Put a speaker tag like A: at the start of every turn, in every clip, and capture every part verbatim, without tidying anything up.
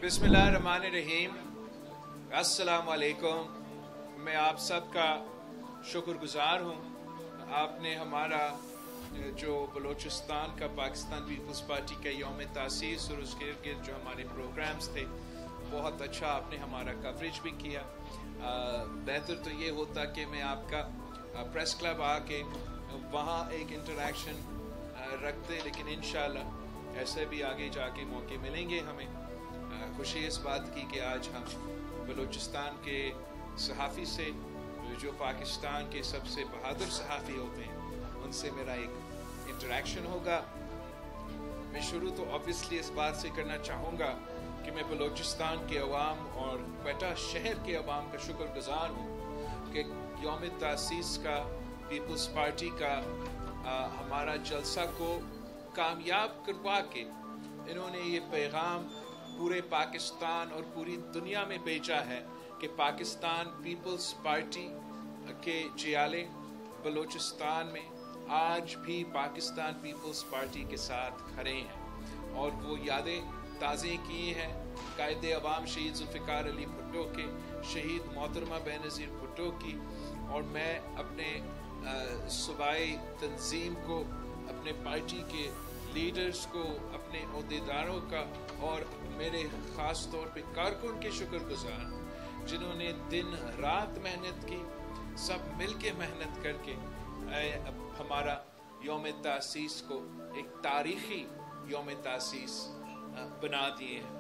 A: बिस्मिल्लाहिर्रहमानिर्रहीम। अस्सलाम वालेकुम। मैं आप सब का शुक्रगुजार हूँ। आपने हमारा जो बलूचिस्तान का पाकिस्तान पीपल्स पार्टी का यौम तासीस और उसके इर्द जो हमारे प्रोग्राम्स थे, बहुत अच्छा आपने हमारा कवरेज भी किया। बेहतर तो ये होता कि मैं आपका प्रेस क्लब आके वहाँ एक इंटरेक्शन रखते, लेकिन इंशाल्लाह ऐसे भी आगे जाके मौके मिलेंगे हमें। खुशी इस बात की कि आज हम बलूचिस्तान के सहाफ़ी से, जो पाकिस्तान के सबसे बहादुर सहाफ़ी होते हैं, उनसे मेरा एक इंटरेक्शन होगा। मैं शुरू तो ऑब्वियसली इस बात से करना चाहूँगा कि मैं बलूचिस्तान के अवाम और क्वेटा शहर के अवाम का शुक्रगुजार हूँ कि यौम तासीस का पीपल्स पार्टी का आ, हमारा जलसा को कामयाब करवा के इन्होंने ये पैगाम पूरे पाकिस्तान और पूरी दुनिया में भेजा है कि पाकिस्तान पीपल्स पार्टी के जियाले बलूचिस्तान में आज भी पाकिस्तान पीपल्स पार्टी के साथ खड़े हैं और वो यादें ताज़े की हैं कायदे अवाम शहीद जुल्फ़िकार अली भुट्टो के, शहीद मोहतरमा बेनज़ीर भुट्टो की। और मैं अपने सूबाई तंजीम को, अपने पार्टी के लीडर्स को, अपने अहदेदारों का और मेरे ख़ास तौर पे कारकुन के शुक्रगुजार जिन्होंने दिन रात मेहनत की, सब मिल के मेहनत करके हमारा यौम तासीस को एक तारीख़ी यौम तासीस बना दिए हैं।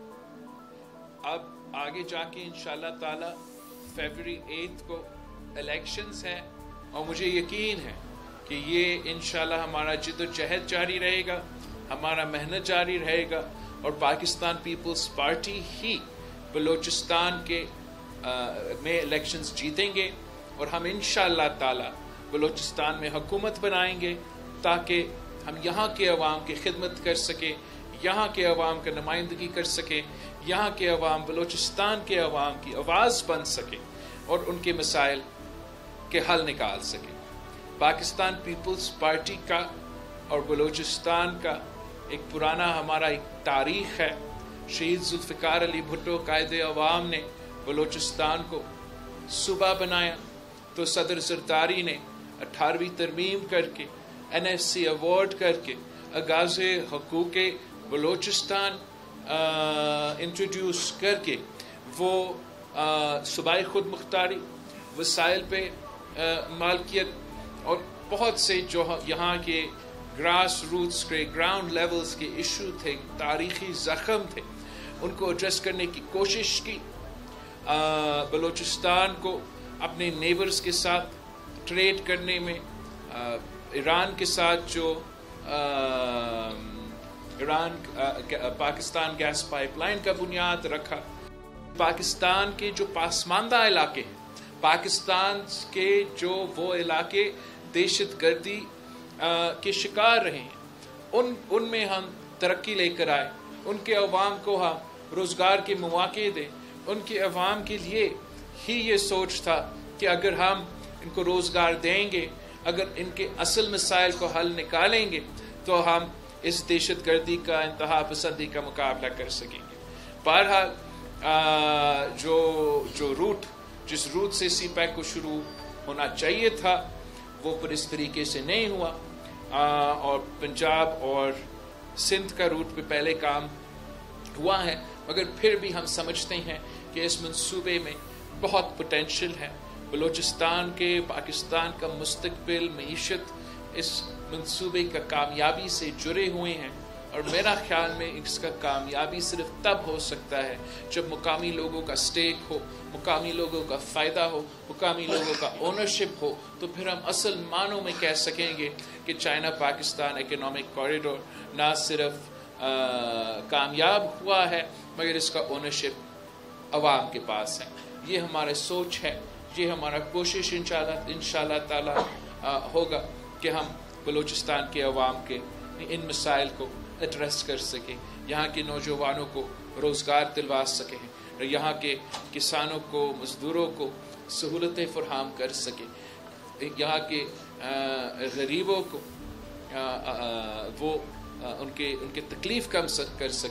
A: अब आगे जाके इंशाल्लाह ताला फरवरी एट को इलेक्शंस हैं और मुझे यकीन है कि ये इंशाल्लाह हमारा जिद्दोजहद जारी रहेगा, हमारा मेहनत जारी रहेगा और पाकिस्तान पीपल्स पार्टी ही बलूचिस्तान के आ, में इलेक्शंस जीतेंगे और हम इंशाल्लाह ताला बलूचिस्तान में हुकूमत बनाएंगे ताकि हम यहाँ के अवाम की खिदमत कर सकें, यहाँ के अवाम का नुमाइंदगी कर सकें, यहाँ के अवाम बलूचिस्तान के अवाम की आवाज़ बन सके और उनके मसाइल के हल निकाल सके। पाकिस्तान पीपल्स पार्टी का और बलूचिस्तान का एक पुराना हमारा एक तारीख़ है। शहीद जुल्फ़िकार अली भुट्टो कायदे अवाम ने बलूचिस्तान को सूबा बनाया तो सदर ज़रदारी ने अठारहवीं तरमीम करके एन एस सी अवार्ड करके आगाज़े हकूक़े बलूचिस्तान इंट्रोड्यूस करके वो सूबाई खुद मुख्तारी, वसाइल पे मालकियत और बहुत से जो यहाँ के ग्रास रूट्स के, ग्राउंड लेवल्स के इशू थे, तारीख़ी ज़ख्म थे, उनको एड्रेस करने की कोशिश की। बलूचिस्तान को अपने नेबर्स के साथ ट्रेड करने में, आ, ईरान के साथ जो आ, ईरान पाकिस्तान गैस पाइपलाइन का बुनियाद रखा। पाकिस्तान के जो पासमानदा इलाके हैं, पाकिस्तान के जो वो इलाके दहशतगर्दी के शिकार रहे हैं, उन उनमें हम तरक्की लेकर आए, उनके अवाम को हम रोज़गार के मौके दें। उनके अवाम के लिए ही ये सोच था कि अगर हम इनको रोज़गार देंगे, अगर इनके असल मसाइल को हल निकालेंगे तो हम इस दहशतगर्दी का, इंतहा पसंदी का मुकाबला कर सकेंगे। बहरहाल जो जो रूट जिस रूट से सी पैक को शुरू होना चाहिए था वो पर इस तरीके से नहीं हुआ आ, और पंजाब और सिंध का रूट पे पहले काम हुआ है, मगर फिर भी हम समझते हैं कि इस मंसूबे में बहुत पोटेंशियल है। बलूचिस्तान के, पाकिस्तान का मुस्तकबिल, मईशत इस मंसूबे का कामयाबी से जुड़े हुए हैं और मेरा ख्याल में इसका कामयाबी सिर्फ तब हो सकता है जब मुकामी लोगों का स्टेक हो, मुकामी लोगों का फ़ायदा हो, मुकामी लोगों का ओनरशिप हो, तो फिर हम असल मानों में कह सकेंगे कि चाइना पाकिस्तान इकोनॉमिक कॉरिडोर ना सिर्फ आ, कामयाब हुआ है मगर इसका ओनरशिप अवाम के पास है। ये हमारा सोच है, ये हमारा कोशिश इंशाल्लाह इंशाल्लाह ताला आ, होगा कि हम बलूचिस्तान के अवाम के इन मसाइल को एड्रेस कर सकें, यहाँ के नौजवानों को रोज़गार दिलवा सकें, यहाँ के किसानों को, मज़दूरों को सहूलतें फराहम कर सकें, यहाँ के गरीबों को आ, आ, वो आ, उनके उनके तकलीफ़ कम कर सकें।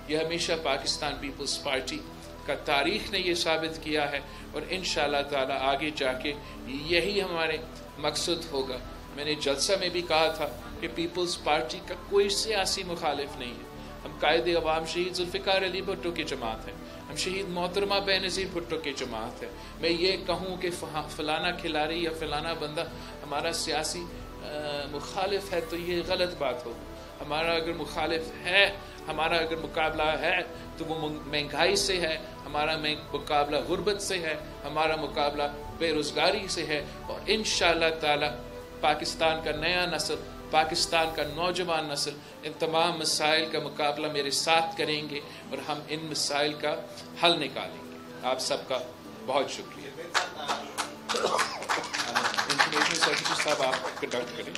A: یہ ہمیشہ پاکستان پیپلز پارٹی کا تاریخ نے یہ ثابت کیا ہے، اور انشاءاللہ تعالی آگے جا کے یہی ہمارے مقصد ہوگا۔ میں نے جلسہ میں بھی کہا تھا کہ پیپلز پارٹی کا کوئی سیاسی مخالف نہیں ہے۔ ہم قائد عوام شہید ذوالفقار علی بھٹو کی جماعت ہے، ہم شہید محترمہ بینظیر بھٹو کی جماعت ہے۔ میں یہ کہوں کہ فلانا کھلاڑی یا فلانا بندہ ہمارا سیاسی مخالف ہے تو یہ غلط بات ہو۔ ہمارا اگر مخالف ہے، ہمارا اگر مقابلہ ہے تو وہ مہنگائی سے ہے، ہمارا مقابلہ غربت سے ہے، ہمارا مقابلہ بے روزگاری سے ہے، اور انشاءاللہ تعالی پاکستان کا نیا نسل، پاکستان کا نوجوان نسل ان تمام مسائل کا مقابلہ میرے ساتھ کریں گے، اور ہم ان مسائل کا حل نکالیں گے۔ آپ سب کا بہت شکریہ۔ انفارمیشن سیکرٹری صاحب آپ کنڈکٹ کریں۔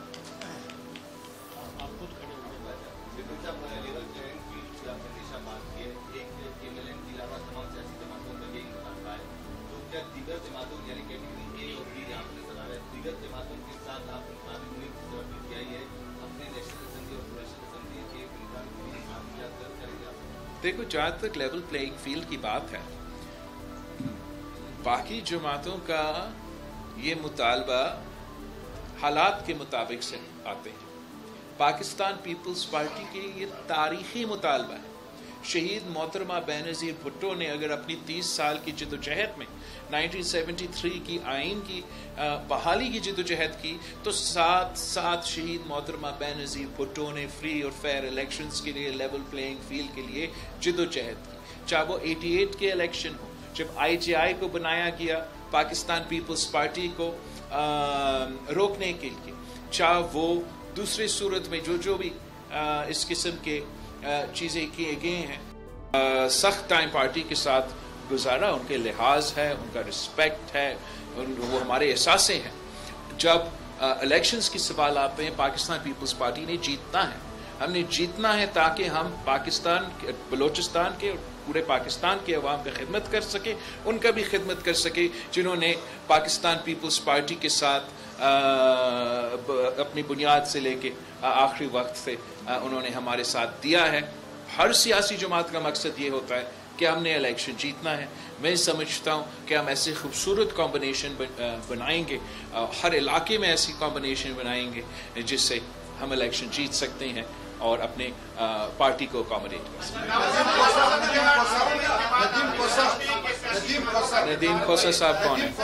A: دیکھو، جہاں تک لیول پلینگ فیلڈ کی بات ہے، باقی جماعتوں کا یہ مطالبہ حالات کے مطابق سے آتے ہیں۔ پاکستان پیپلز پارٹی کے یہ تاریخی مطالبہ ہے۔ شہید محترمہ بینظیر بھٹو نے اگر اپنی تیس سال کی جدوجہد میں نائنٹین سیونٹی تھری کی آئین کی بحالی کی جدوجہد کی، تو ساتھ ساتھ شہید محترمہ بینظیر بھٹو نے فری اور فیئر الیکشنز کے لیے لیول پلینگ فیلڈ کے لیے جدوجہد کی، چاہے وہ ایٹی ایٹ کے الیکشن ہو جب آئی جے آئی کو بنایا گیا پاکستان پیپلز پارٹی کو روکنے کے لیے، چاہے وہ دوسری صورت میں جو جو بھی اس قسم کے چیزیں کیے گئے ہیں، سخت ٹائم پارٹی کے ساتھ گزارا، ان کے لحاظ ہے، ان کا رسپیکٹ ہے، وہ ہمارے احساسے ہیں۔ جب الیکشنز کی سوال آتے ہیں، پاکستان پیپلز پارٹی نے جیتنا ہے، ہم نے جیتنا ہے تاکہ ہم پاکستان بلوچستان کے پورے پاکستان کے عوام کی خدمت کر سکے، ان کا بھی خدمت کر سکے جنہوں نے پاکستان پیپلز پارٹی کے ساتھ اپنی بنیاد سے لے کے آخری وقت سے انہوں نے ہمارے ساتھ دیا ہے۔ ہر سیاسی جماعت کا مقصد یہ ہوتا ہے کہ ہم نے الیکشن جیتنا ہے۔ میں سمجھتا ہوں کہ ہم ایسے خوبصورت کمبینیشن بنائیں گے، ہر علاقے میں ایسی کمبینیشن بنائیں گے جس سے ہم الیکشن جیت سکتے ہیں اور اپنے پارٹی کو اکاموڈیٹ کر سکتے ہیں۔ ندیم کھوسہ صاحب کون ہیں؟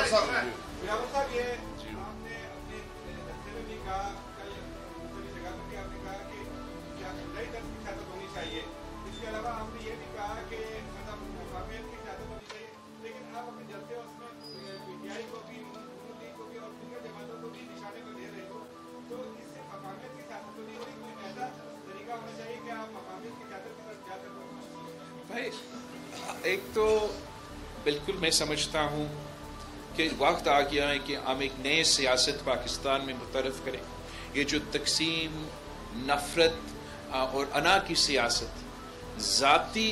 A: بھائی، ایک تو بالکل میں سمجھتا ہوں کہ وقت آ گیا ہے کہ ہم ایک نئے سیاست پاکستان میں متعارف کریں۔ یہ جو تقسیم، نفرت اور انا کی سیاست، ذاتی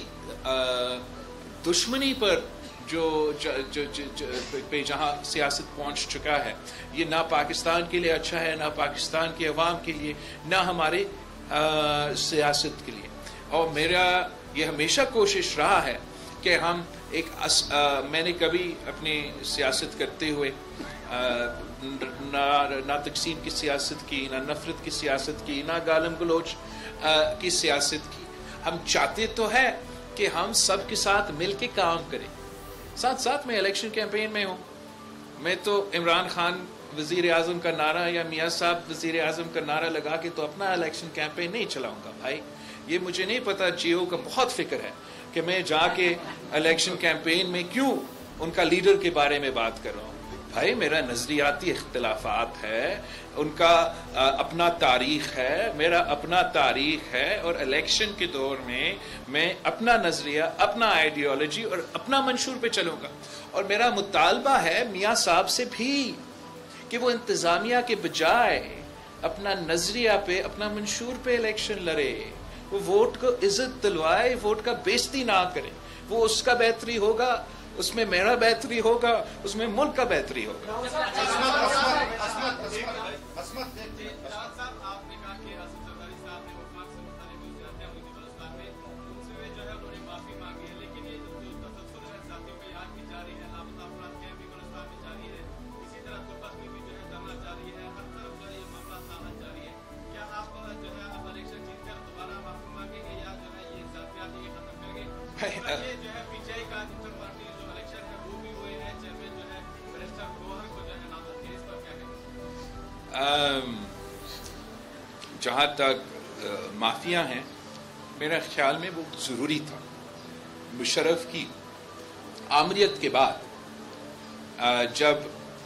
A: دشمنی پر جو پہ جہاں سیاست پہنچ چکا ہے، یہ نہ پاکستان کے لیے اچھا ہے، نہ پاکستان کے عوام کے لیے، نہ ہمارے سیاست کے لیے۔ اور میرا یہ ہمیشہ کوشش رہا ہے کہ ہم ایک میں نے کبھی اپنی سیاست کرتے ہوئے نہ تقسیم کی سیاست کی، نہ نفرت کی سیاست کی، نہ گالم گلوچ کی سیاست کی۔ ہم چاہتے تو ہے کہ ہم سب کے ساتھ مل کے کام کریں۔ ساتھ ساتھ میں الیکشن کیمپین میں ہوں، میں تو عمران خان وزیر اعظم کا نعرہ یا میاں صاحب وزیر اعظم کا نعرہ لگا کے تو اپنا الیکشن کیمپین نہیں چلاؤں گا بھائی۔ یہ مجھے نہیں پتا، جیو کا بہت فکر ہے کہ میں جا کے الیکشن کیمپین میں کیوں ان کا لیڈر کے بارے میں بات کر رہا ہوں۔ بھائی، میرا نظریاتی اختلافات ہے، ان کا اپنا تاریخ ہے، میرا اپنا تاریخ ہے، اور الیکشن کے دور میں میں اپنا نظریہ، اپنا آئیڈیالوجی اور اپنا منشور پہ چلوں گا۔ اور میرا مطالبہ ہے میاں صاحب سے بھی کہ وہ انتظامیہ کے بجائے اپنا نظریہ پہ، اپنا منشور پہ الیکشن لڑے، وہ ووٹ کو عزت دلوائے، ووٹ کا بےزتی نہ کرے۔ وہ اس کا بہتری ہوگا، اس میں میرا بہتری ہوگا، اس میں ملک کا بہتری ہوگا۔ جہاں تک مافیا ہیں، میرا خیال میں وہ ضروری تھا. مشرف کی آمریت کے بعد جب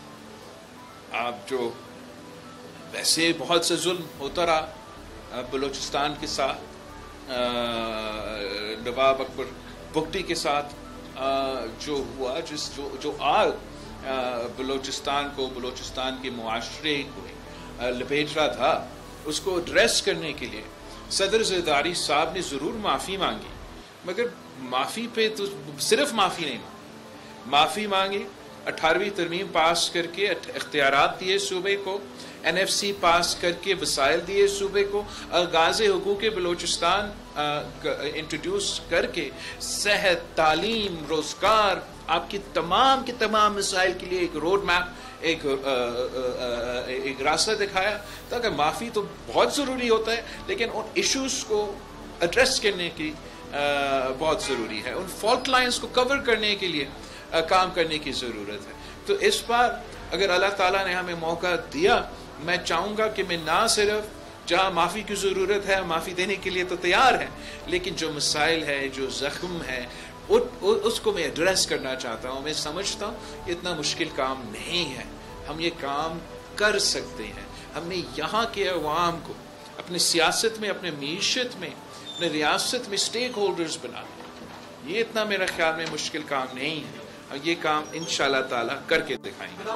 A: آپ جو ویسے بہت سے ظلم ہوتا رہا بلوچستان کے ساتھ، نواب اکبر بگٹی کے ساتھ جو ہوا، جس جو جو آگ بلوچستان کو، بلوچستان کے معاشرے کو لپیٹ رہا تھا، اس کو ایڈریس کرنے کے لیے صدر زرداری صاحب نے ضرور معافی مانگی، مگر معافی پہ تو صرف معافی نہیں مانگی، معافی مانگی، اٹھارہویں ترمیم پاس کر کے اختیارات دیے صوبے کو، این ایف سی پاس کر کے وسائل دیے صوبے کو، الغاز حقوق بلوچستان انٹروڈیوس کر کے صحت، تعلیم، روزگار، آپ کی تمام کے تمام مسائل کے لیے ایک روڈ میپ، ایک ایک راستہ دکھایا. تاکہ معافی تو بہت ضروری ہوتا ہے، لیکن ان ایشوز کو ایڈریس کرنے کی بہت ضروری ہے، ان فالٹ لائنز کو کور کرنے کے لیے کام کرنے کی ضرورت ہے. تو اس بار اگر اللہ تعالیٰ نے ہمیں موقع دیا، میں چاہوں گا کہ میں نہ صرف جہاں معافی کی ضرورت ہے معافی دینے کے لیے تو تیار ہیں، لیکن جو مسائل ہے، جو زخم ہے، اس کو میں ایڈریس کرنا چاہتا ہوں. میں سمجھتا ہوں اتنا مشکل کام نہیں ہے، ہم یہ کام کر سکتے ہیں. ہم نے یہاں کے عوام کو اپنی سیاست میں، اپنے معیشت میں، اپنے ریاست میں اسٹیک ہولڈرز بنانا، یہ اتنا میرا خیال میں مشکل کام نہیں ہے، اور یہ کام انشاءاللہ تعالیٰ کر کے دکھائیں گے.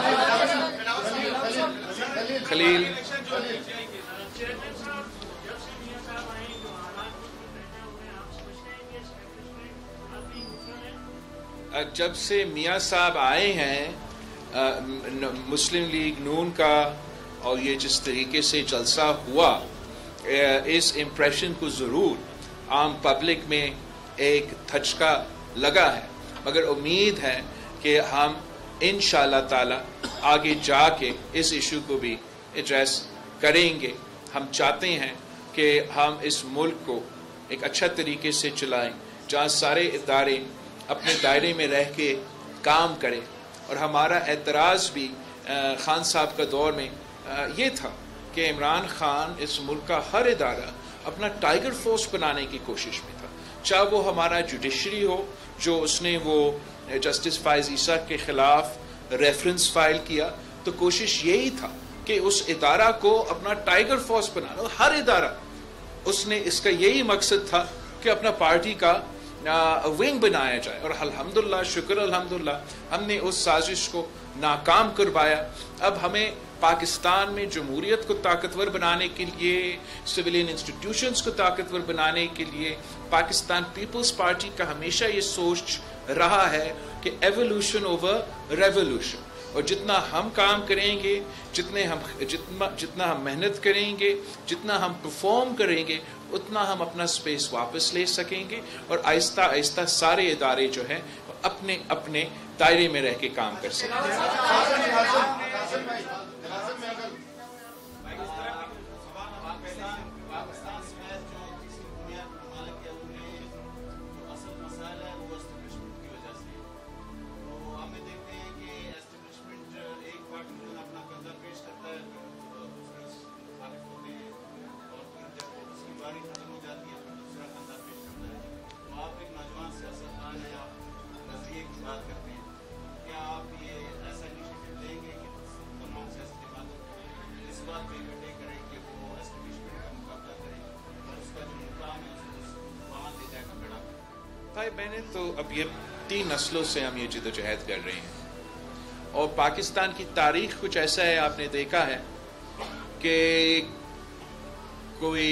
A: خلیل جب سے میاں صاحب آئے ہیں، مسلم لیگ نون کا، اور یہ جس طریقے سے جلسہ ہوا، اس امپریشن کو ضرور عام پبلک میں ایک دھچکا لگا ہے، مگر امید ہے کہ ہم انشاءاللہ تعالی آگے جا کے اس ایشو کو بھی ایڈریس کریں گے. ہم چاہتے ہیں کہ ہم اس ملک کو ایک اچھا طریقے سے چلائیں، جہاں سارے ادارے اپنے دائرے میں رہ کے کام کریں. اور ہمارا اعتراض بھی خان صاحب کا دور میں یہ تھا کہ عمران خان اس ملک کا ہر ادارہ اپنا ٹائیگر فورس بنانے کی کوشش میں تھا، چاہے وہ ہمارا جوڈیشری ہو، جو اس نے وہ جسٹس فائز عیسیٰ کے خلاف ریفرنس فائل کیا، تو کوشش یہی تھا کہ اس ادارہ کو اپنا ٹائیگر فورس بنانا. ہر ادارہ اس نے اس کا یہی مقصد تھا کہ اپنا پارٹی کا ونگ بنایا جائے، اور الحمدللہ، شکر الحمدللہ، ہم نے اس سازش کو ناکام کروایا. اب ہمیں پاکستان میں جمہوریت کو طاقتور بنانے کے لیے، سویلین انسٹیٹیوشنز کو طاقتور بنانے کے لیے، پاکستان پیپلز پارٹی کا ہمیشہ یہ سوچ رہا ہے کہ ایوولوشن اوور ریولوشن. اور جتنا ہم کام کریں گے، جتنے ہم جتنا جتنا ہم محنت کریں گے، جتنا ہم پرفارم کریں گے، اتنا ہم اپنا سپیس واپس لے سکیں گے، اور آہستہ آہستہ سارے ادارے جو ہیں اپنے اپنے دائرے میں رہ کے کام کر سکیں گے. میں نے تو اب یہ تین نسلوں سے ہم یہ جدوجہد کر رہے ہیں، اور پاکستان کی تاریخ کچھ ایسا ہے، آپ نے دیکھا ہے کہ کوئی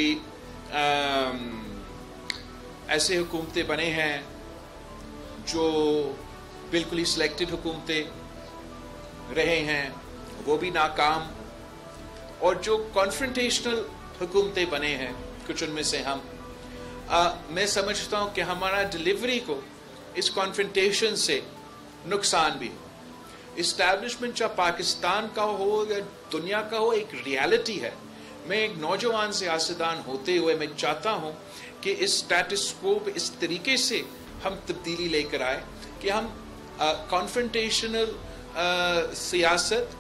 A: ایسے حکومتیں بنے ہیں جو بالکل ہی سلیکٹڈ حکومتیں رہے ہیں، وہ بھی ناکام، اور جو کانفرنٹیشنل حکومتیں بنے ہیں، کچھ ان میں سے ہم آ, میں سمجھتا ہوں کہ ہمارا ڈیلیوری کو اس کانفرنٹیشن سے نقصان بھی ہو. اسٹیبلشمنٹ چاہے پاکستان کا ہو یا دنیا کا ہو، ایک ریالٹی ہے. میں ایک نوجوان سیاستدان ہوتے ہوئے میں چاہتا ہوں کہ اس سٹیٹس کو اس طریقے سے ہم تبدیلی لے کر آئے کہ ہم کانفرنٹیشنل سیاست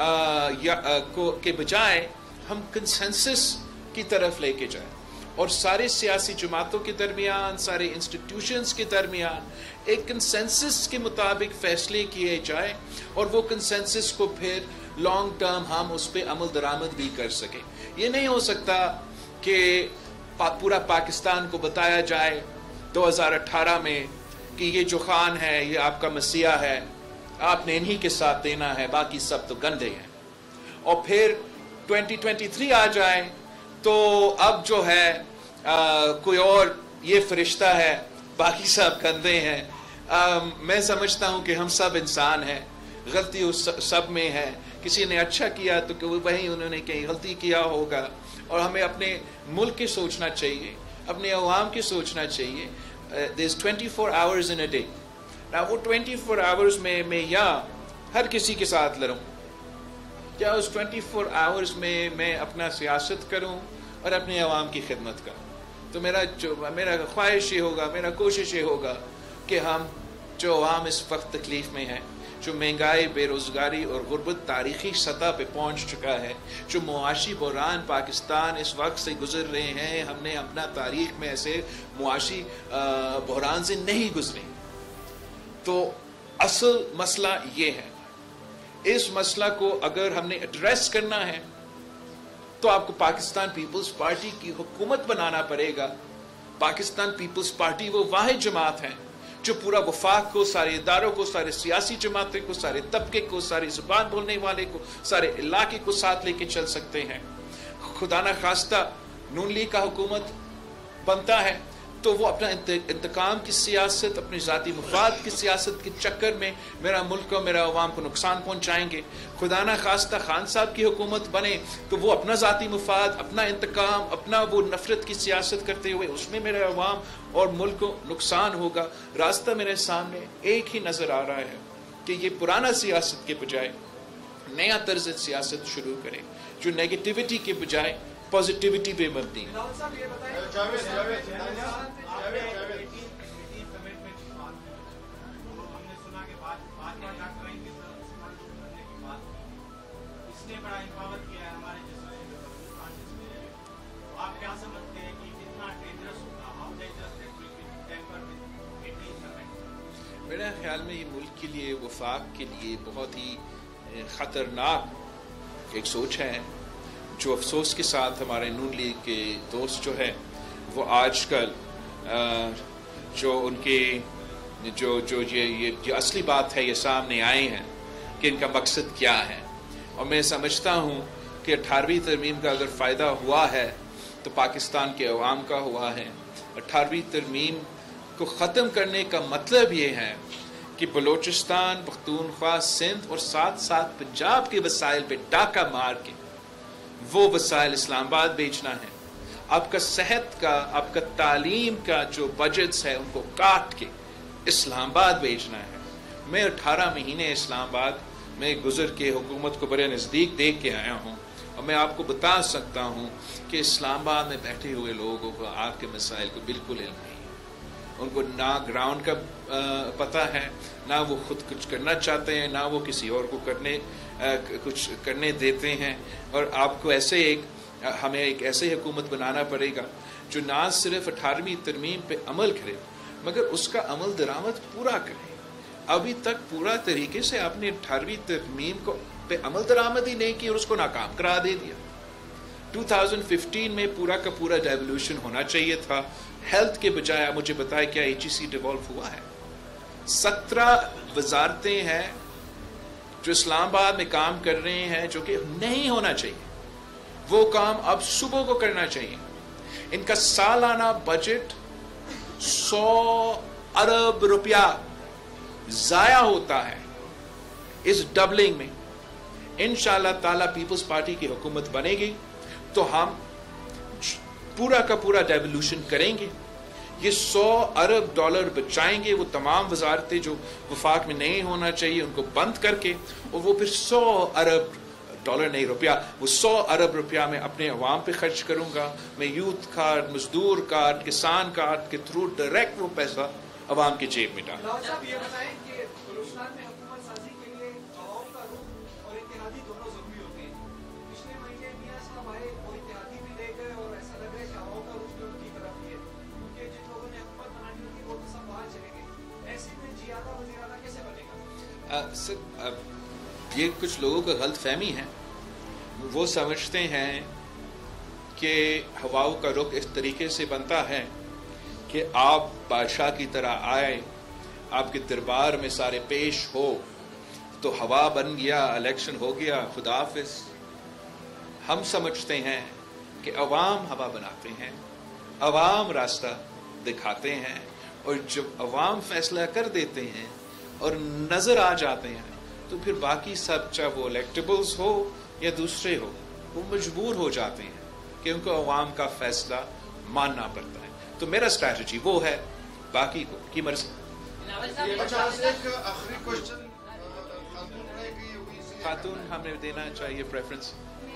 A: کو کے بجائے ہم کنسنسس کی طرف لے کے جائیں اور سارے سیاسی جماعتوں کے درمیان، سارے انسٹیٹیوشنز کے درمیان ایک کنسنسس کے مطابق فیصلے کیے جائیں اور وہ کنسنسس کو پھر لانگ ٹرم ہم اس پہ عمل درآمد بھی کر سکیں۔ یہ نہیں ہو سکتا کہ پورا پاکستان کو بتایا جائے دو ہزار اٹھارہ میں کہ یہ جو خان ہے یہ آپ کا مسیح ہے، آپ نے انہی کے ساتھ دینا ہے، باقی سب تو گندے ہیں، اور پھر ٹوینٹی ٹوینٹی تھری آ جائے تو اب جو ہے آ, کوئی اور یہ فرشتہ ہے، باقی سب گندے ہیں۔ آ, میں سمجھتا ہوں کہ ہم سب انسان ہیں، غلطی اس سب میں ہے، کسی نے اچھا کیا تو کہ وہیں انہوں نے کہیں غلطی کیا ہوگا، اور ہمیں اپنے ملک کے سوچنا چاہیے، اپنے عوام کے سوچنا چاہیے۔ there's twenty-four hours in a day. Now وہ twenty-four hours میں میں یا ہر کسی کے ساتھ لڑوں، کیا اس twenty-four hours میں میں اپنا سیاست کروں اور اپنے عوام کی خدمت کروں؟ تو میرا جو میرا خواہش یہ ہوگا، میرا کوشش یہ ہوگا کہ ہم جو عوام اس وقت تکلیف میں ہیں، جو مہنگائی، بے روزگاری اور غربت تاریخی سطح پہ پہنچ چکا ہے، جو معاشی بحران پاکستان اس وقت سے گزر رہے ہیں، ہم نے اپنا تاریخ میں ایسے معاشی بحران سے نہیں گزرے۔ تو اصل مسئلہ یہ ہے، اس مسئلہ کو اگر ہم نے ایڈریس کرنا ہے تو آپ کو پاکستان پیپلز پارٹی کی حکومت بنانا پڑے گا۔ پاکستان پیپلز پارٹی وہ واحد جماعت ہے جو پورا وفاق کو، سارے اداروں کو، سارے سیاسی جماعتوں کو، سارے طبقے کو، ساری زبان بولنے والے کو، سارے علاقے کو ساتھ لے کے چل سکتے ہیں۔ خدا نہ خواستہ نون لیگ کا حکومت بنتا ہے تو وہ اپنا انتقام کی سیاست، اپنی ذاتی مفاد کی سیاست کے چکر میں میرا ملک اور میرا عوام کو نقصان پہنچائیں گے۔ خدا نہ خواستہ خان صاحب کی حکومت بنے تو وہ اپنا ذاتی مفاد، اپنا انتقام، اپنا وہ نفرت کی سیاست کرتے ہوئے اس میں میرے عوام اور ملک کو نقصان ہوگا۔ راستہ میرے سامنے ایک ہی نظر آ رہا ہے کہ یہ پرانا سیاست کے بجائے نیا طرز سیاست شروع کرے جو نیگیٹیوٹی کے بجائے پازیٹیوٹی پہ مبنی ہے۔ میرے خیال میں یہ ملک کے لیے، وفاق کے لیے بہت ہی خطرناک ایک سوچ ہے، جو افسوس کے ساتھ ہمارے نون لیگ کے دوست جو ہے وہ آج کل جو ان کے جو جو یہ یہ اصلی بات ہے یہ سامنے آئے ہیں کہ ان کا مقصد کیا ہے۔ اور میں سمجھتا ہوں کہ اٹھارہویں ترمیم کا اگر فائدہ ہوا ہے تو پاکستان کے عوام کا ہوا ہے۔ اٹھارہویں ترمیم کو ختم کرنے کا مطلب یہ ہے کہ بلوچستان، پختونخوا، سندھ اور ساتھ ساتھ پنجاب کے وسائل پہ ڈاکہ مار کے وہ وسائل اسلام آباد بیچنا ہے۔ آپ کا صحت کا، آپ کا تعلیم کا جو بجٹس ہے ان کو کاٹ کے اسلام آباد بیچنا ہے۔ میں اٹھارہ مہینے اسلام آباد میں گزر کے حکومت کو بڑے نزدیک دیکھ کے آیا ہوں، اور میں آپ کو بتا سکتا ہوں کہ اسلام آباد میں بیٹھے ہوئے لوگوں کو آپ کے مسائل کو بالکل علم نہیں، ان کو نہ گراؤنڈ کا پتہ ہے، نہ وہ خود کچھ کرنا چاہتے ہیں، نہ وہ کسی اور کو کرنے کچھ کرنے دیتے ہیں۔ اور آپ کو ایسے ایک ہمیں ایک ایسے حکومت بنانا پڑے گا جو نہ صرف اٹھارہویں ترمیم پہ عمل کرے مگر اس کا عمل درآمد پورا کرے۔ ابھی تک پورا طریقے سے آپ نے اٹھارہویں ترمیم کو پہ عمل درآمد ہی نہیں کی اور اس کو ناکام کرا دے دیا۔ دو ہزار پندرہ میں پورا کا پورا ڈیولوشن ہونا چاہیے تھا۔ ہیلتھ کے بجائے مجھے بتائے کیا ایچ ای سی ڈیولو ہوا ہے؟ سترہ وزارتیں ہیں جو اسلام آباد میں کام کر رہے ہیں جو کہ نہیں ہونا چاہیے، وہ کام اب صبح کو کرنا چاہیے۔ ان کا سالانہ بجٹ سو ارب روپیہ ضائع ہوتا ہے اس ڈبلنگ میں۔ انشاءاللہ تعالیٰ پیپلز پارٹی کی حکومت بنے گی تو ہم پورا کا پورا ڈیولوشن کریں گے، یہ سو ارب ڈالر بچائیں گے، وہ تمام وزارتیں جو وفاق میں نہیں ہونا چاہیے ان کو بند کر کے، اور وہ پھر سو ارب डॉलर नहीं रुपया, वो सौ अरब रुपया मैं अपने अवाम पे खर्च करूंगा। मैं यूथ कार्ड, मजदूर कार्ड, किसान कार्ड के थ्रू डायरेक्ट वो पैसा अवाम की जेब में डाल।
B: ये बताएं कि बलूचिस्तान में हुकूमत साजी के लिए अवाम का रुख और इत्तेहादी दोनों जरूरी होते हैं। पिछले महीने मियां साहब आए और इत्तेहादी भी ले गए और ऐसा लग रहा है कि अवाम का रुख भी उनकी तरफ ही है, क्योंकि जिन लोगों ने हुकूमत बनानी होगी वो तो सब बाहर चले गए। ऐसे में जियादा वज़ीर-ए-आला कैसे बनेगा?
A: आ, सर, आ, ये कुछ लोगों का गलत फहमी है। वो समझते हैं कि हवाओं का रुख इस तरीके से बनता है कि आप बादशाह की तरह आए, आपके दरबार में सारे पेश हो, तो हवा बन गया, इलेक्शन हो गया, खुदा हाफिज। हम समझते हैं कि अवाम हवा बनाते हैं, अवाम रास्ता दिखाते हैं, और जब अवाम फैसला कर देते हैं और नजर आ जाते हैं तो फिर बाकी सब, चाहे वो इलेक्टेबल्स हो या दूसरे हो, वो मजबूर हो जाते हैं कि उनको अवाम का फैसला मानना पड़ता है। तो मेरा स्ट्रैटेजी वो है, बाकी को की मर्जी। खातून हमें देना चाहिए प्रेफरेंस।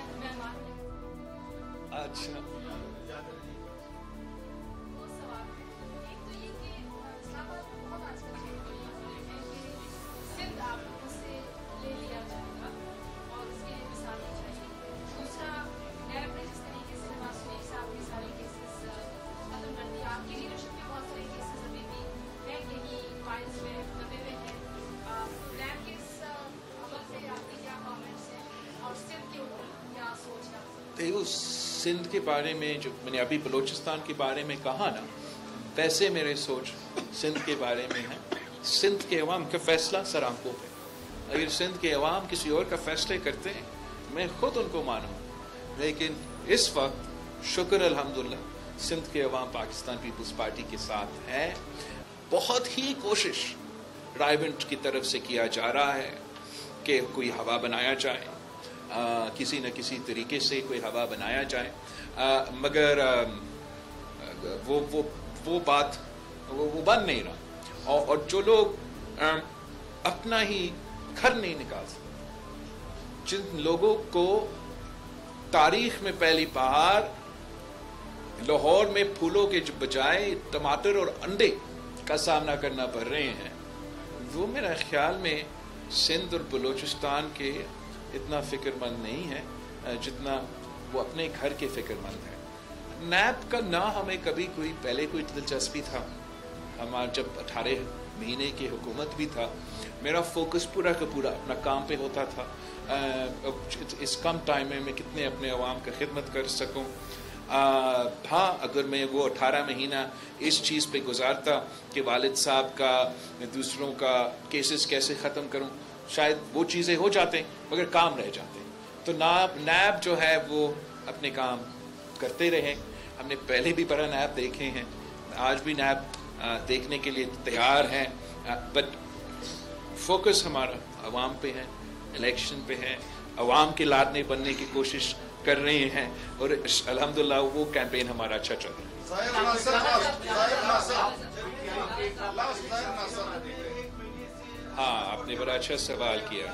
A: अच्छा, सिंध के बारे में जो मैंने अभी बलूचिस्तान के बारे में कहा ना, वैसे मेरे सोच सिंध के बारे में है। सिंध के अवाम का फैसला सर आंखों पे। अगर सिंध के अवाम किसी और का फैसले करते हैं, मैं खुद उनको मानूँ, लेकिन इस वक्त शुक्र अल्हम्दुलिल्लाह सिंध के अवाम पाकिस्तान पीपल्स पार्टी के साथ है। बहुत ही कोशिश रायबंट की तरफ से किया जा रहा है कि कोई हवा बनाया जाए, आ, किसी न किसी तरीके से कोई हवा बनाया जाए, आ, मगर आ, वो वो वो बात वो, वो बन नहीं रहा। और, और जो लोग आ, अपना ही घर नहीं निकाल सकते, जिन लोगों को तारीख में पहली बार लाहौर में फूलों के बजाय टमाटर और अंडे का सामना करना पड़ रहे हैं, वो मेरा ख्याल में सिंध और बलूचिस्तान के इतना फिक्रमंद नहीं है जितना वो अपने घर के फिक्रमंद है। नैब का ना हमें कभी कोई पहले कोई दिलचस्पी था, हमारा जब अठारह महीने की हुकूमत भी था, मेरा फोकस पूरा का पूरा अपना काम पे होता था। आ, इस कम टाइम में मैं कितने अपने अवाम की खिदमत कर सकूं। हाँ, अगर मैं वो अठारह महीना इस चीज़ पे गुजारता कि वालिद साहब का, दूसरों का केसेस कैसे ख़त्म करूं, शायद वो चीज़ें हो जाते, मगर काम रह जाते। तो नाब नैब जो है वो अपने काम करते रहे। हमने पहले भी बड़ा नैब देखे हैं, आज भी नैब देखने के लिए तैयार हैं, बट फोकस हमारा अवाम पे है, इलेक्शन पे है, अवाम के लाडले बनने की कोशिश कर रहे हैं, और अल्हम्दुलिल्लाह वो कैंपेन हमारा अच्छा चल रहा है। हाँ, आपने बड़ा अच्छा सवाल किया।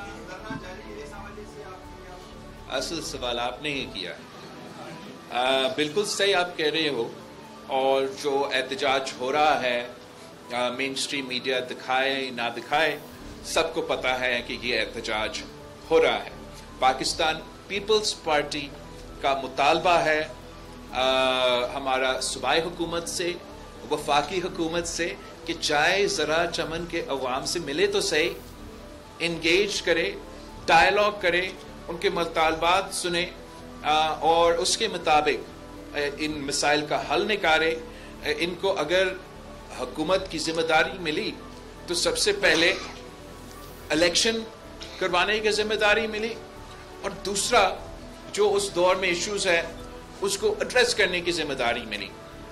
A: असल सवाल आपने ही किया है। बिल्कुल सही आप कह रहे हो, और जो एहतजाज हो रहा है मेन स्ट्रीम मीडिया दिखाए ना दिखाए, सबको पता है कि ये एहतजाज हो रहा है। पाकिस्तान पीपल्स पार्टी का मुतालबा है आ, हमारा सूबाई हुकूमत से, वफाकी हुकूमत से, कि चाहे ज़रा चमन के अवाम से मिले तो सही, इंगेज करे, डायलॉग करे, उनके मुतालबात सुने, आ, और उसके मुताबिक इन मसाइल का हल निकाले। इनको अगर हुकूमत की जिम्मेदारी मिली तो सबसे पहले इलेक्शन करवाने की जिम्मेदारी मिली, और दूसरा जो उस दौर में इश्यूज है उसको एड्रेस करने की जिम्मेदारी मिली।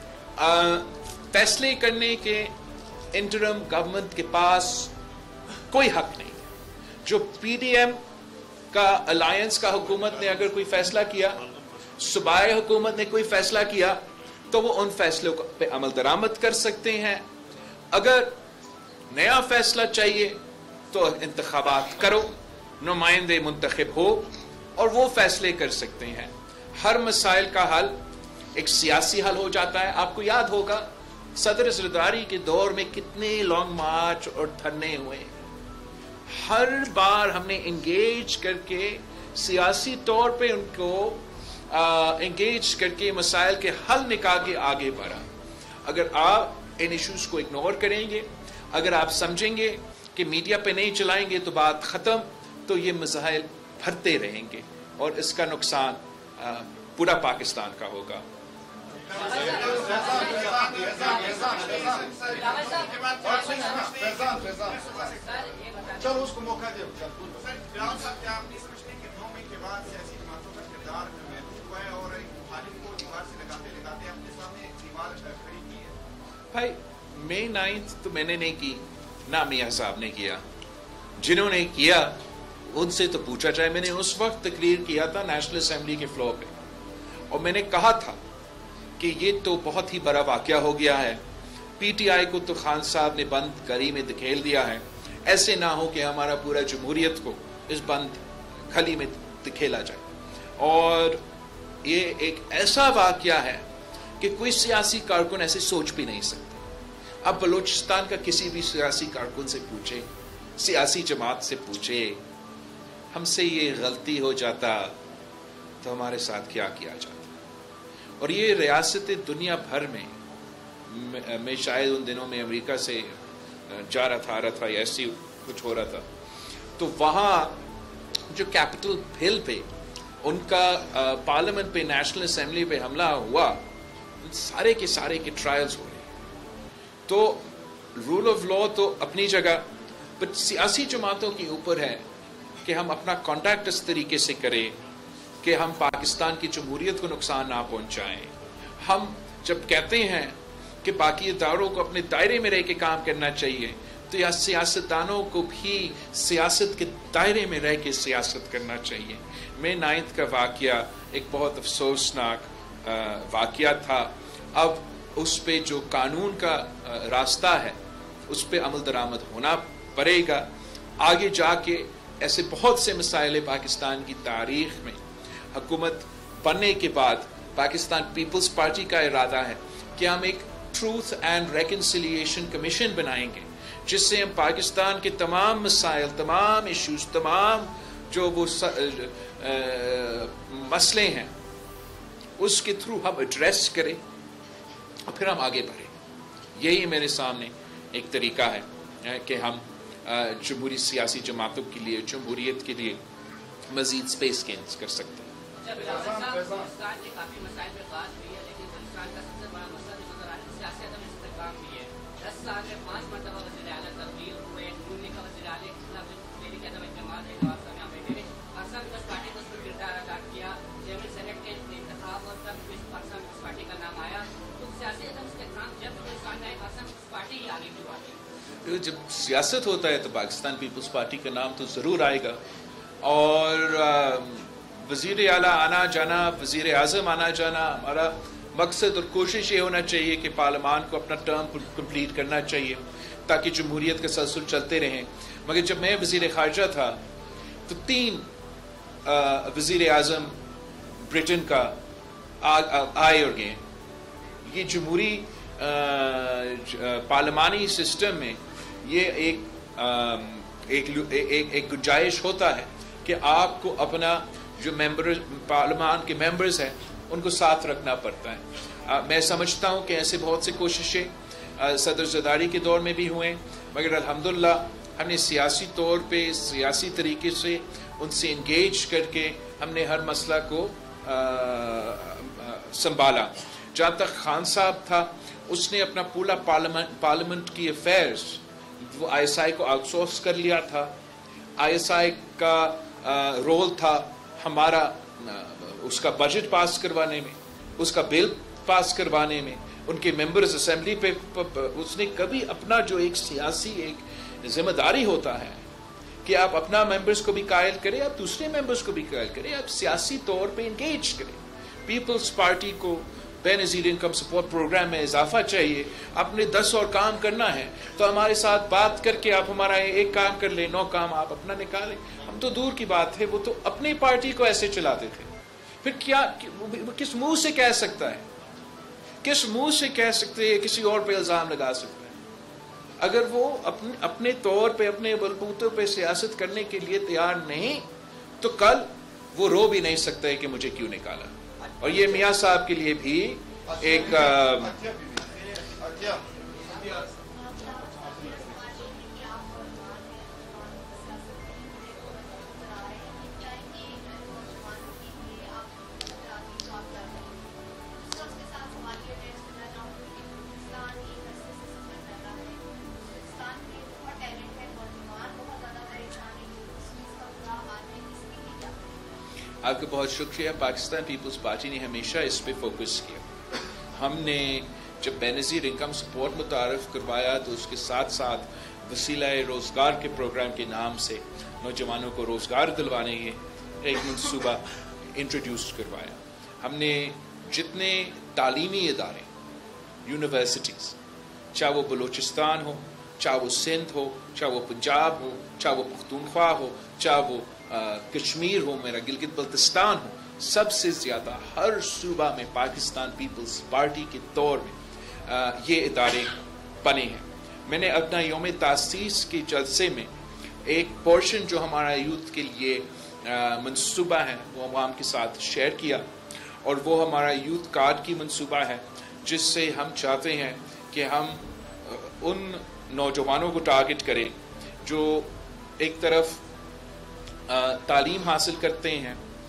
A: फैसले करने के इंटरम गवर्नमेंट के पास कोई हक नहीं है। जो पीडीएम का अलायंस का हुकूमत ने अगर कोई फैसला किया, सूबाई हुकूमत ने कोई फैसला किया, तो वो उन फैसलों पे अमल दरामद कर सकते हैं। अगर नया फैसला चाहिए तो इंतखाबात करो, नुमाइंदे मुंतखब हो, اور وہ فیصلے کر سکتے ہیں. ہر مسائل کا حل ایک سیاسی حل ہو جاتا ہے. آپ کو یاد ہوگا صدر زرداری کے دور میں کتنے لانگ مارچ اور دھرنے ہوئے. ہر بار ہم نے انگیج کر کے سیاسی طور پہ ان کو انگیج کر کے مسائل کے حل نکال کے آگے بڑھا. اگر آپ ان ایشوز کو اگنور کریں گے, اگر آپ سمجھیں گے کہ میڈیا پہ نہیں چلائیں گے تو بات ختم, تو یہ مسائل بھرتے رہیں گے اور اس کا نقصان پورا پاکستان کا ہوگا. بھائی مئی نائنتھ تو میں نے نہیں کی, نہ میاں صاحب نے کیا. جنہوں نے کیا ان سے تو پوچھا جائے. میں نے اس وقت تقریر کیا تھا نیشنل اسمبلی کے فلور پہ, اور میں نے کہا تھا کہ یہ تو بہت ہی بڑا واقعہ ہو گیا ہے. پی ٹی آئی کو تو خان صاحب نے بند گلی میں دھکیل دیا ہے. ایسے نہ ہو کہ ہمارا پورا جمہوریت کو اس بند گلی میں دھکیلا جائے. اور یہ ایک ایسا واقعہ ہے کہ کوئی سیاسی کارکن ایسے سوچ بھی نہیں سکتا. اب بلوچستان کا کسی بھی سیاسی کارکن سے پوچھے, سیاسی جماعت سے پوچھے, ہم سے یہ غلطی ہو جاتا تو ہمارے ساتھ کیا کیا جاتا. اور یہ ریاست دنیا بھر میں, میں شاید ان دنوں میں امریکہ سے جا رہا تھا, آ رہا تھا, یا ایسی کچھ ہو رہا تھا, تو وہاں جو کیپٹل ہل پہ ان کا پارلیمنٹ پہ, نیشنل اسمبلی پہ حملہ ہوا, سارے کے سارے کے ٹرائلز ہو رہے ہیں. تو رول آف لا تو اپنی جگہ, بٹ سیاسی جماعتوں کے اوپر ہے کہ ہم اپنا کانٹیکٹ اس طریقے سے کریں کہ ہم پاکستان کی جمہوریت کو نقصان نہ پہنچائیں. ہم جب کہتے ہیں کہ باقی اداروں کو اپنے دائرے میں رہ کے کام کرنا چاہیے, تو یا سیاستدانوں کو بھی سیاست کے دائرے میں رہ کے سیاست کرنا چاہیے. میں نائنتھ کا واقعہ ایک بہت افسوسناک واقعہ تھا. اب اس پہ جو قانون کا راستہ ہے اس پہ عمل درآمد ہونا پڑے گا. آگے جا کے ایسے بہت سے مسائل پاکستان کی تاریخ میں. حکومت بننے کے بعد پاکستان پیپلز پارٹی کا ارادہ ہے کہ ہم ایک ٹروتھ اینڈ ریکنسیلیشن کمیشن بنائیں گے, جس سے ہم پاکستان کے تمام مسائل, تمام ایشوز, تمام جو وہ مسئلے ہیں اس کے تھرو ہم ایڈریس کریں اور پھر ہم آگے بڑھیں. یہی میرے سامنے ایک طریقہ ہے کہ ہم جمہوری سیاسی جماعتوں کے لیے, جمہوریت کے لیے مزید سپیس گین کر سکتے ہیں. جب سیاست ہوتا ہے تو پاکستان پیپلز پارٹی کا نام تو ضرور آئے گا, اور وزیر اعلیٰ آنا جانا, وزیر اعظم آنا جانا, ہمارا مقصد اور کوشش یہ ہونا چاہیے کہ پارلیمان کو اپنا ٹرم کمپلیٹ کرنا چاہیے تاکہ جمہوریت کا سلسل چلتے رہیں. مگر جب میں وزیر خارجہ تھا تو تین وزیر اعظم برٹن کا آئے اور گئے. یہ جمہوری پارلیمانی سسٹم میں یہ ایک ایک ایک گنجائش ہوتا ہے کہ آپ کو اپنا جو ممبر پارلیمان کے ممبرز ہیں ان کو ساتھ رکھنا پڑتا ہے. میں سمجھتا ہوں کہ ایسے بہت سے کوششیں صدر زرداری کے دور میں بھی ہوئے, مگر الحمدللہ ہم نے سیاسی طور پہ, سیاسی طریقے سے ان سے انگیج کر کے ہم نے ہر مسئلہ کو سنبھالا. جہاں تک خان صاحب تھا, اس نے اپنا پورا پارلیمنٹ پارلیمنٹ کی افیئرز وہ آئی ایس آئی کو آؤٹ سورس کر لیا تھا. آئی ایس آئی کا رول تھا ہمارا اس کا بجٹ پاس کروانے میں, اس کا بل پاس کروانے میں, ان کے ممبرز اسمبلی پہ. اس نے کبھی اپنا جو ایک سیاسی ایک ذمہ داری ہوتا ہے کہ آپ اپنا ممبرز کو بھی قائل کریں, آپ دوسرے ممبرز کو بھی قائل کریں, آپ سیاسی طور پہ انگیج کریں. پیپلز پارٹی کو بے نظیر انکم سپورٹ پروگرام میں اضافہ چاہیے، اپنے دس اور کام کرنا ہے تو ہمارے ساتھ بات کر کے آپ ہمارا ایک کام کر لیں، نو کام آپ اپنا نکالیں. ہم تو دور کی بات ہے، وہ تو اپنی پارٹی کو ایسے چلاتے تھے. پھر کیا کس منہ سے کہہ سکتا ہے، کس منہ سے کہہ سکتے ہیں کسی اور پہ الزام لگا سکتا ہے؟ اگر وہ اپنے اپنے طور پہ اپنے بلبوتوں پہ سیاست کرنے کے لیے تیار نہیں تو کل وہ رو بھی نہیں سکتا ہے کہ مجھے کیوں نکالا. اور یہ میاں صاحب کے لیے بھی ایک آپ کا بہت شکریہ. پاکستان پیپلز پارٹی نے ہمیشہ اس پہ فوکس کیا. ہم نے جب بے نظیر انکم سپورٹ متعارف کروایا تو اس کے ساتھ ساتھ وسیلہ روزگار کے پروگرام کے نام سے نوجوانوں کو روزگار دلوانے کے ایک منصوبہ انٹروڈیوس کروایا. ہم نے جتنے تعلیمی ادارے، یونیورسٹیز، چاہے وہ بلوچستان ہو، چاہے وہ سندھ ہو، چاہے وہ پنجاب ہو، چاہے وہ پختونخوا ہو، چاہے وہ کشمیر ہو، میرا گلگت بلتستان ہو، سب سے زیادہ ہر صوبہ میں پاکستان پیپلز پارٹی کے طور میں یہ ادارے بنے ہیں. میں نے اپنا یوم تاسیس کے جلسے میں ایک پورشن جو ہمارا یوتھ کے لیے منصوبہ ہے وہ عوام کے ساتھ شیئر کیا، اور وہ ہمارا یوتھ کارڈ کی منصوبہ ہے جس سے ہم چاہتے ہیں کہ ہم ان نوجوانوں کو ٹارگٹ کریں جو ایک طرف تعلیم حاصل کرتے ہیں،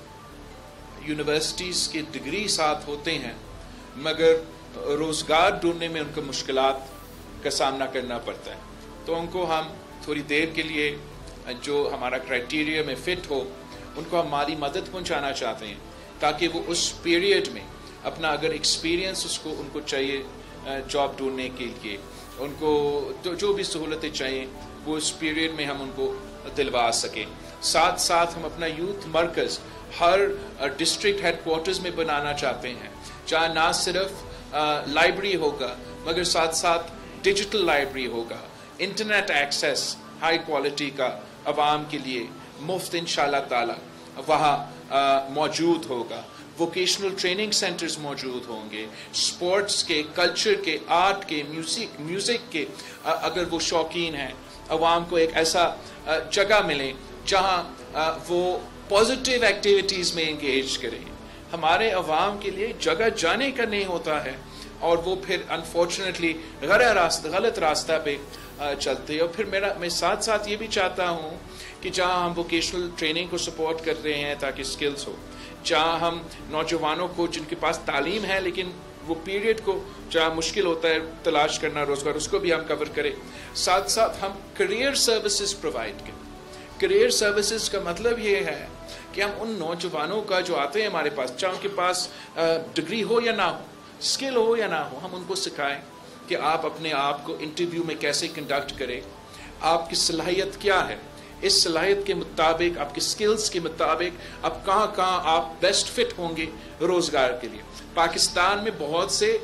A: یونیورسٹیز کے ڈگری ساتھ ہوتے ہیں، مگر روزگار ڈھونڈنے میں ان کو مشکلات کا سامنا کرنا پڑتا ہے. تو ان کو ہم تھوڑی دیر کے لیے جو ہمارا کرائٹیریا میں فٹ ہو ان کو ہم مالی مدد پہنچانا چاہتے ہیں تاکہ وہ اس پیریڈ میں اپنا اگر ایکسپیرینس اس کو ان کو چاہیے جاب ڈھونڈنے کے لیے، ان کو جو بھی سہولتیں چاہیے وہ اس پیریڈ میں ہم ان کو دلوا سکیں. ساتھ ساتھ ہم اپنا یوتھ مرکز ہر ڈسٹرکٹ ہیڈ کوارٹرز میں بنانا چاہتے ہیں جہاں نہ صرف لائبریری ہوگا مگر ساتھ ساتھ ڈیجیٹل لائبریری ہوگا، انٹرنیٹ ایکسیس ہائی کوالٹی کا عوام کے لیے مفت انشاءاللہ تعالی وہاں موجود ہوگا. ووکیشنل ٹریننگ سینٹرز موجود ہوں گے، سپورٹس کے، کلچر کے، آرٹ کے، میوزک میوزک کے اگر وہ شوقین ہیں عوام کو ایک ایسا جگہ ملے جہاں وہ پازیٹیو ایکٹیویٹیز میں انگیج کریں. ہمارے عوام کے لیے جگہ جانے کا نہیں ہوتا ہے اور وہ پھر انفارچونیٹلی غلط راستہ غلط راستہ پہ چلتے. اور پھر میرا میں ساتھ ساتھ یہ بھی چاہتا ہوں کہ جہاں ہم ووکیشنل ٹریننگ کو سپورٹ کر رہے ہیں تاکہ اسکلز ہو، جہاں ہم نوجوانوں کو جن کے پاس تعلیم ہے لیکن وہ پیریڈ کو جہاں مشکل ہوتا ہے تلاش کرنا روزگار، اس کو بھی ہم کور کریں. ساتھ ساتھ ہم کریئر سروسز پرووائڈ کریں. کریئر سروسز کا مطلب یہ ہے کہ ہم ان نوجوانوں کا جو آتے ہیں ہمارے پاس، چاہے ان کے پاس ڈگری ہو یا نہ ہو، اسکل ہو یا نہ ہو، ہم ان کو سکھائیں کہ آپ اپنے آپ کو انٹرویو میں کیسے کنڈکٹ کریں، آپ کی صلاحیت کیا ہے، اس صلاحیت کے مطابق، آپ کے سکلز کے مطابق آپ کہاں کہاں آپ بیسٹ فٹ ہوں گے روزگار کے لیے. پاکستان میں بہت سے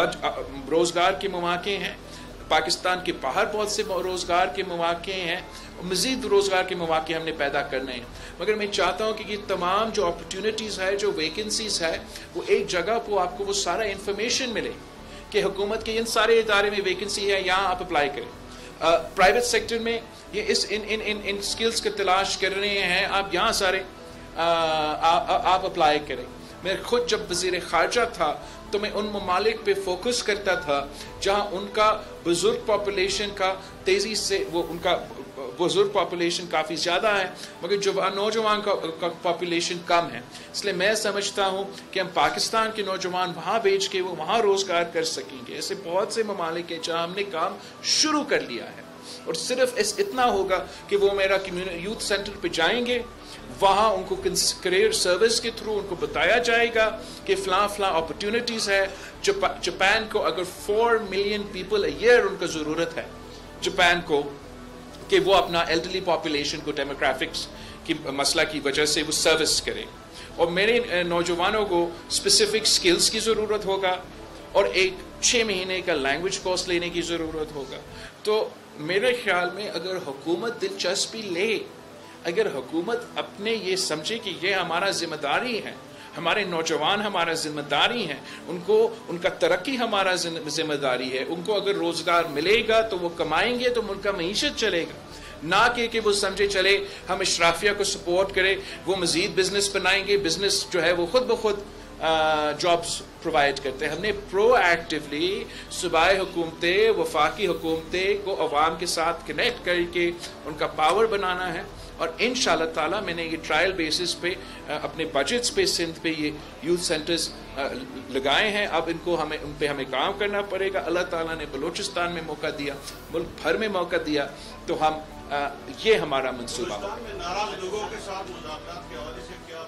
A: روزگار کے مواقع ہیں، پاکستان کے باہر بہت سے روزگار کے مواقع ہیں، مزید روزگار کے مواقع ہم نے پیدا کرنے ہیں. مگر میں چاہتا ہوں کہ یہ تمام جو اپرچونیٹیز ہے، جو ویکنسیز ہے، وہ ایک جگہ کو آپ کو وہ سارا انفارمیشن ملے کہ حکومت کے ان سارے ادارے میں ویکنسی ہے، یہاں آپ اپلائی کریں. پرائیویٹ سیکٹر میں یہ اس ان ان ان ان سکلز کا تلاش کر رہے ہیں، آپ یہاں سارے آپ اپلائی کریں. میں خود جب وزیر خارجہ تھا تو میں ان ممالک پہ فوکس کرتا تھا جہاں ان کا بزرگ پاپولیشن کا تیزی سے وہ ان کا بزرگ پاپولیشن کافی زیادہ ہے مگر جو نوجوان کا پاپولیشن کم ہے. اس لیے میں سمجھتا ہوں کہ ہم پاکستان کے نوجوان وہاں بھیج کے وہ وہاں روزگار کر سکیں گے. ایسے بہت سے ممالک ہیں جہاں ہم نے کام شروع کر لیا ہے اور صرف اس اتنا ہوگا کہ وہ میرا یوتھ سینٹر پہ جائیں گے، وہاں ان کو کریئر سروس کے تھرو ان کو بتایا جائے گا کہ فلاں فلاں اپرچونیٹیز ہے. جاپان کو اگر four million people a year ان کو ضرورت ہے جاپان کو کہ وہ اپنا ایلڈرلی پاپولیشن کو ڈیموگرافکس کی مسئلہ کی وجہ سے وہ سروس کرے. اور میرے نوجوانوں کو اسپیسیفک سکلز کی ضرورت ہوگا اور ایک چھ مہینے کا لینگویج کورس لینے کی ضرورت ہوگا. تو میرے خیال میں اگر حکومت دلچسپی لے, اگر حکومت اپنے یہ سمجھے کہ یہ ہمارا ذمہ داری ہے, ہمارے نوجوان ہمارا ذمہ داری ہیں, ان کو ان کا ترقی ہمارا ذمہ داری ہے, ان کو اگر روزگار ملے گا تو وہ کمائیں گے تو ملک کا معیشت چلے گا, نہ کہ کہ وہ سمجھے چلے ہم اشرافیہ کو سپورٹ کرے, وہ مزید بزنس بنائیں گے, بزنس جو ہے وہ خود بخود جابس پرووائڈ کرتے ہیں. ہم نے پرو ایکٹیولی صوبائی حکومتیں, وفاقی حکومتیں کو عوام کے ساتھ کنیکٹ کر کے ان کا پاور بنانا ہے, اور ان شاء اللہ تعالیٰ میں نے یہ ٹرائل بیسس پہ اپنے بجٹس پہ سندھ پہ یہ یوتھ سینٹرز لگائے ہیں. اب ان کو ہمیں ان پہ ہمیں کام کرنا پڑے گا. اللہ تعالیٰ نے بلوچستان میں موقع دیا, ملک بھر میں موقع دیا, تو ہم یہ ہمارا منصوبہ ہوگا.
C: ناراض لوگوں کے ساتھ مذاکرات کے حوالے سے کیا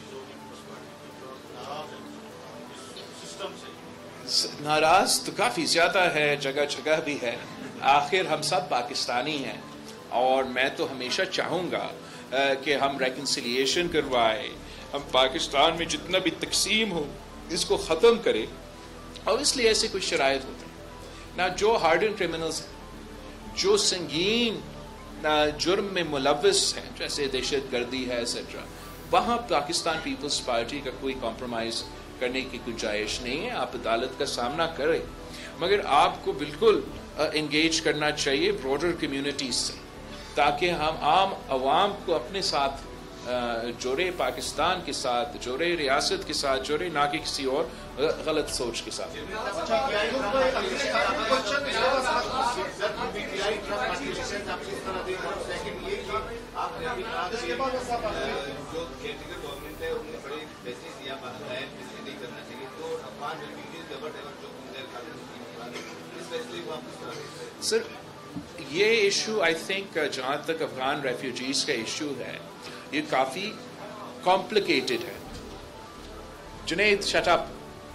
A: ناراض تو کافی زیادہ ہے, جگہ جگہ بھی ہے. آخر ہم سب پاکستانی ہیں, اور میں تو ہمیشہ چاہوں گا کہ ہم ریکنسیلیشن کروائے, ہم پاکستان میں جتنا بھی تقسیم ہو اس کو ختم کرے. اور اس لیے ایسے کچھ شرائط ہوتے ہیں نہ, جو ہارڈن کرمنلز ہیں, جو سنگین جرم میں ملوث ہیں جیسے دہشت گردی ہے ایٹسیٹرا, وہاں پاکستان پیپلز پارٹی کا کوئی کمپرومائز کرنے کی گنجائش نہیں ہے. آپ عدالت کا سامنا کریں, مگر آپ کو بالکل انگیج کرنا چاہیے براڈر کمیونٹیز سے, تاکہ ہم عام عوام کو اپنے ساتھ جوڑے, پاکستان کے ساتھ جوڑے, ریاست کے ساتھ جوڑے, نہ کہ کسی اور غلط سوچ کے ساتھ. سر یہ ایشو آئی تھنک جہاں تک افغان ریفیوجیز کا ایشو ہے یہ کافی کمپلیکیٹڈ ہے. Junaid shut up.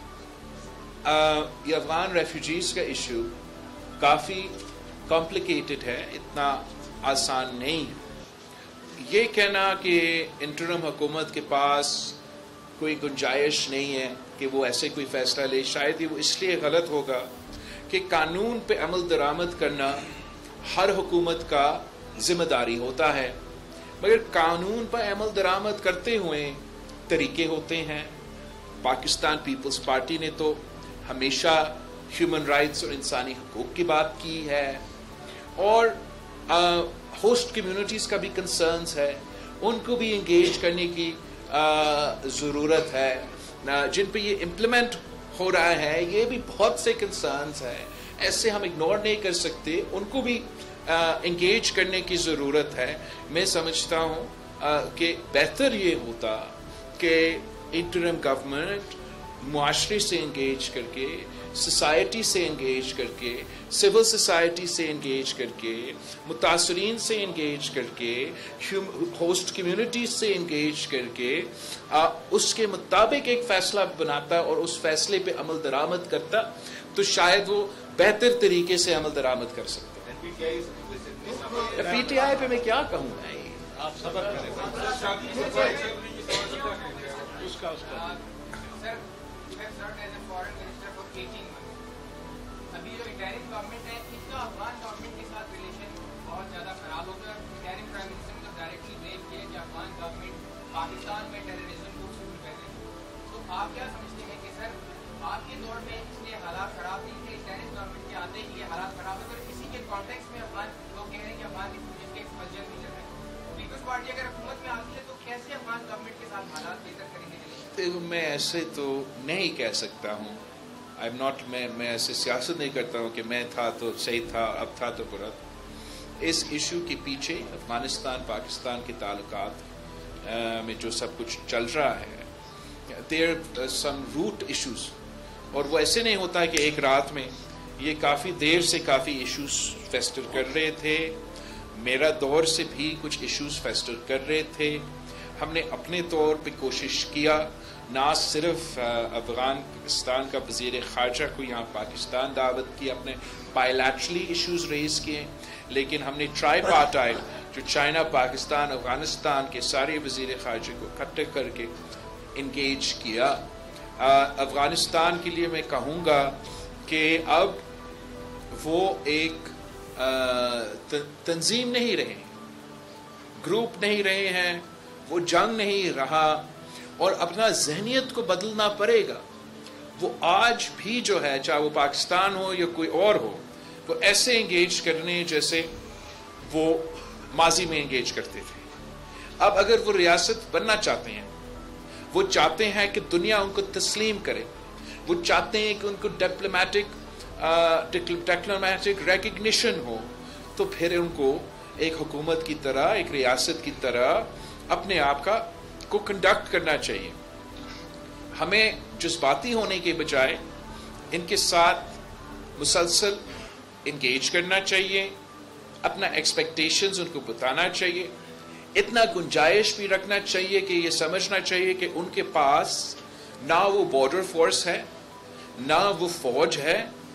A: یہ افغان ریفیوجیز کا ایشو کافی کمپلیکیٹڈ ہے, اتنا آسان نہیں ہے. یہ کہنا کہ انٹرم حکومت کے پاس کوئی گنجائش نہیں ہے کہ وہ ایسے کوئی فیصلہ لے, شاید یہ وہ اس لیے غلط ہوگا کہ قانون پہ عمل درآمد کرنا ہر حکومت کا ذمہ داری ہوتا ہے, مگر قانون پر عمل درآمد کرتے ہوئے طریقے ہوتے ہیں. پاکستان پیپلز پارٹی نے تو ہمیشہ ہیومن رائٹس اور انسانی حقوق کی بات کی ہے, اور ہوسٹ کمیونٹیز کا بھی کنسرنز ہے, ان کو بھی انگیج کرنے کی ضرورت ہے. جن پہ یہ امپلیمنٹ ہو رہا ہے یہ بھی بہت سے کنسرنز ہیں, ایسے ہم اگنور نہیں کر سکتے, ان کو بھی انگیج کرنے کی ضرورت ہے. میں سمجھتا ہوں کہ بہتر یہ ہوتا کہ انٹرم گورنمنٹ معاشرے سے انگیج کر کے, سوسائٹی سے انگیج کر کے, سول سوسائٹی سے انگیج کر کے, متاثرین سے انگیج کر کے, ہوسٹ کمیونٹی سے انگیج کر کے اس کے مطابق ایک فیصلہ بناتا اور اس فیصلے پہ عمل درآمد کرتا, تو شاید وہ بہتر طریقے سے عمل درآمد کر سکتے. پی ٹی آئی پہ میں کیا کہوں میں,
C: آپ صبر کریں.
B: ابھی جو انٹرم گورنمنٹ ہے اس کا افغان گورنمنٹ کے ساتھ ریلیشن بہت زیادہ خراب ہو گیا. انٹرم پرائم منسٹر نے ڈائریکٹلی بلیم کیا کہ افغان گورنمنٹ پاکستان میں ٹیررزم کو سپورٹ کر رہی ہے. تو آپ کیا سمجھتے ہیں کہ سر آپ کے دور میں اس لیے حالات خراب نہیں تھے, انٹرم گورنمنٹ کے آتے ہی یہ حالات خراب ہوتے, اور اسی کے کانٹیکس میں افغان لوگ کہہ رہے ہیں کہ افغان ریفیوجیز کے ایکسپلژن نہیں چل رہے. پیپلز پارٹی اگر حکومت میں آتی ہے تو کیسے افغان گورنمنٹ کے ساتھ حالات بہتر کریں گے؟
A: میں ایسے تو نہیں کہہ سکتا ہوں. I'm not, میں میں ایسے سیاست نہیں کرتا ہوں کہ میں تھا تو صحیح تھا, اب تھا تو برا. اس ایشو کے پیچھے افغانستان پاکستان کے تعلقات میں جو سب کچھ چل رہا ہے, there are some root issues, اور وہ ایسے نہیں ہوتا کہ ایک رات میں, یہ کافی دیر سے کافی ایشوز فیسٹر کر رہے تھے. میرا دور سے بھی کچھ ایشوز فیسٹر کر رہے تھے. ہم نے اپنے طور پہ کوشش کیا, نہ صرف افغانستان کا وزیر خارجہ کو یہاں پاکستان دعوت کی, اپنے بائیلیٹرلی ایشوز ریز کیے, لیکن ہم نے ٹرائی پارٹائل جو چائنا, پاکستان, افغانستان کے سارے وزیر خارجہ کو اکٹھے کر کے انگیج کیا. افغانستان کے لیے میں کہوں گا کہ اب وہ ایک تنظیم نہیں رہے, گروپ نہیں رہے ہیں, وہ جنگ نہیں رہا, اور اپنا ذہنیت کو بدلنا پڑے گا. وہ آج بھی جو ہے, چاہے وہ پاکستان ہو یا کوئی اور ہو, وہ ایسے انگیج کرنے جیسے وہ ماضی میں انگیج کرتے تھے. اب اگر وہ ریاست بننا چاہتے ہیں, وہ چاہتے ہیں کہ دنیا ان کو تسلیم کرے, وہ چاہتے ہیں کہ ان کو ڈپلومیٹک ڈپلومیٹک ریکگنیشن ہو, تو پھر ان کو ایک حکومت کی طرح, ایک ریاست کی طرح اپنے آپ کا کو کنڈکٹ کرنا چاہیے. ہمیں جذباتی ہونے کے بجائے ان کے ساتھ مسلسل انگیج کرنا چاہیے, اپنا ایکسپیکٹیشنز ان کو بتانا چاہیے, اتنا گنجائش بھی رکھنا چاہیے کہ یہ سمجھنا چاہیے کہ ان کے پاس نہ وہ بارڈر فورس ہے, نہ وہ فوج ہے,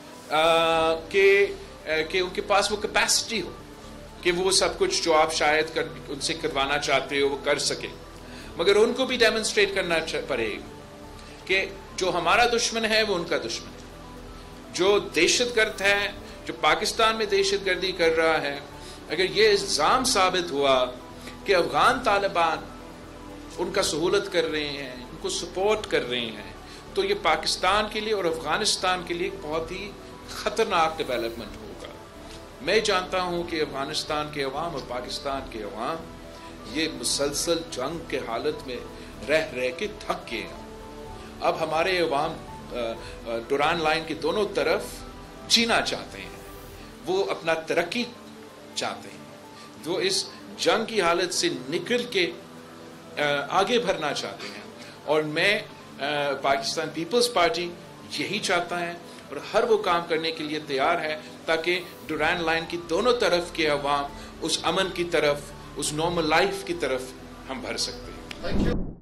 A: کہ کہ ان کے پاس وہ کیپیسٹی ہو کہ وہ سب کچھ جو آپ شاید کر ان سے کروانا چاہتے ہو وہ کر سکے. مگر ان کو بھی ڈیمونسٹریٹ کرنا پڑے گا کہ جو ہمارا دشمن ہے وہ ان کا دشمن ہے. جو دہشت گرد ہے, جو پاکستان میں دہشت گردی کر رہا ہے, اگر یہ الزام ثابت ہوا کہ افغان طالبان ان کا سہولت کر رہے ہیں, ان کو سپورٹ کر رہے ہیں, تو یہ پاکستان کے لیے اور افغانستان کے لیے ایک بہت ہی خطرناک ڈیولپمنٹ ہوگا. میں جانتا ہوں کہ افغانستان کے عوام اور پاکستان کے عوام یہ مسلسل جنگ کے حالت میں رہ رہ کے تھک گئے ہیں. اب ہمارے عوام ڈوران لائن کے دونوں طرف جینا چاہتے ہیں, وہ اپنا ترقی چاہتے ہیں, وہ اس جنگ کی حالت سے نکل کے آگے بڑھنا چاہتے ہیں. اور میں پاکستان پیپلز پارٹی یہی چاہتا ہے اور ہر وہ کام کرنے کے لیے تیار ہے تاکہ ڈوران لائن کی دونوں طرف کے عوام اس امن کی طرف, اس نارمل لائف کی طرف ہم بڑھ سکتے ہیں.
C: Thank you.